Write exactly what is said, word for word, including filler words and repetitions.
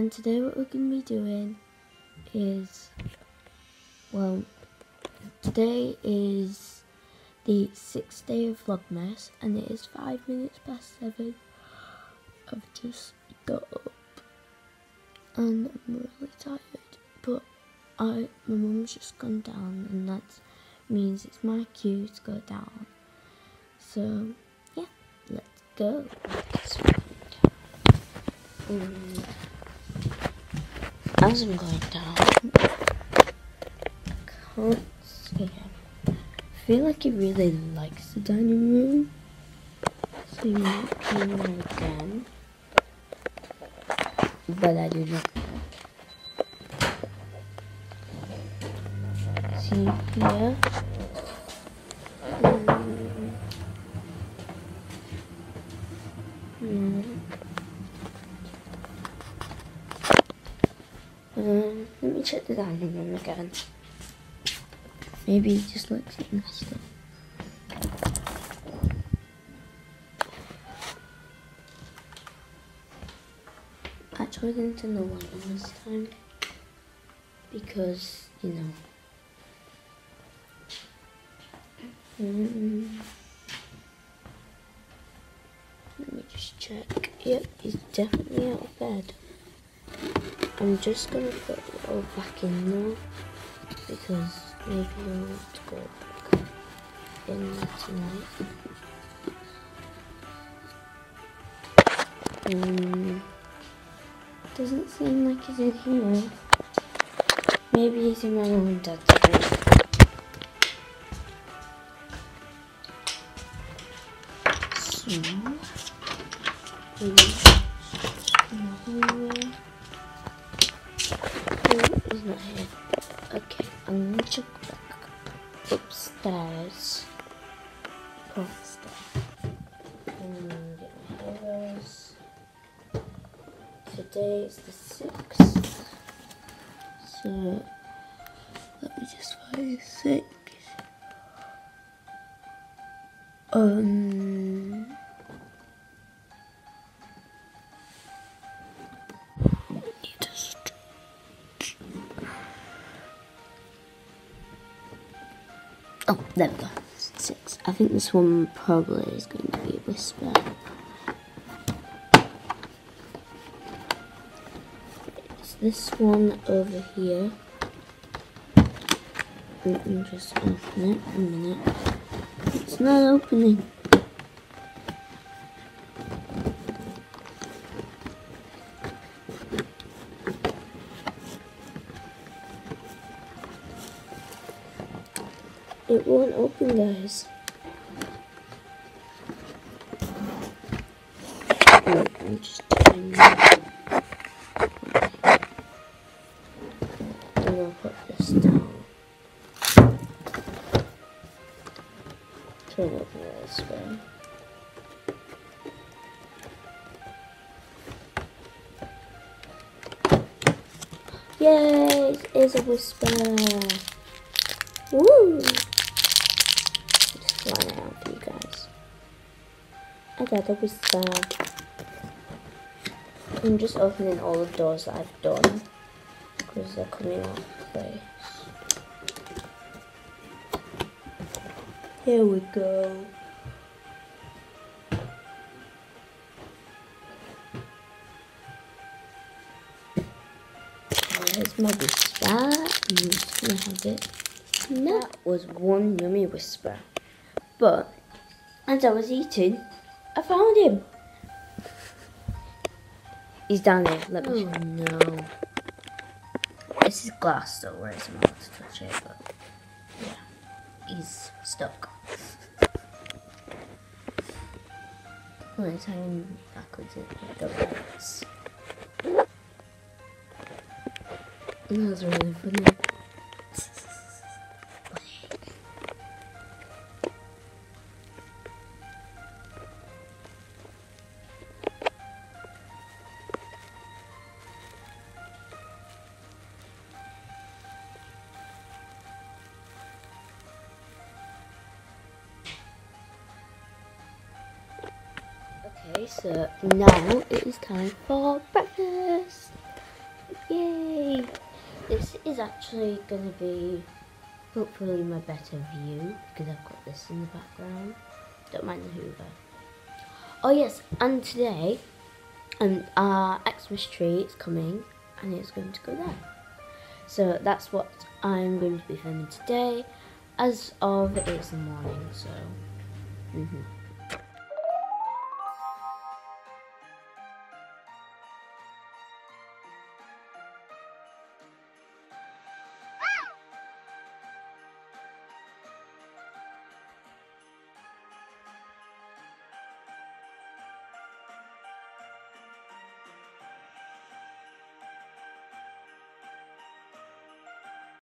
And today what we're going to be doing is, well, today is the sixth day of Vlogmas and it is five minutes past seven. I've just got up and I'm really tired, but I, my mum's just gone down and that means it's my cue to go down. So yeah, let's go. Um, as I'm going down, I can't see him. I feel like he really likes the dining room, so he might come there again, but I do not. See here. Um, mm. Um, let me check the dining room again. Maybe he just likes it nasty. Actually, I didn't turn the light on this time because, you know. Um, let me just check. Yep, he's definitely out of bed. I'm just gonna put it all back in though, because maybe I want to go back in there tonight. Um, doesn't seem like he's in here. Maybe he's in my mum and dad's bed. So, maybe here. He's not here. Okay, I'm gonna check back upstairs. Go upstairs. And get my heroes. Today is the sixth. So let me just find six. Um Oh, there we go. Six. I think this one probably is going to be a whisper. It's this one over here. Let me just open it a minute. It's not opening. It won't open, guys. Wait, I'm just trying to... I'm gonna put this down. Try to open it this way. Yay! It is a whisper. Woo! Just flying out for you guys. I got a whisper. I'm just opening all the doors that I've done because they're coming out of place. Here we go. There's my whisper. I'm just gonna have it. That was one yummy whisper. But as I was eating, I found him. He's down here. Let me. Oh no! This is glass, so where I'm not to touch it, but yeah, he's stuck. Well, it's hanging backwards in the legs. That was really funny. Okay, so now it is time for breakfast. Yay! This is actually going to be hopefully my better view because I've got this in the background. Don't mind the Hoover. Oh yes, and today um, our Xmas tree is coming and it's going to go there. So that's what I'm going to be filming today. As of it's the morning, so. Mm-hmm.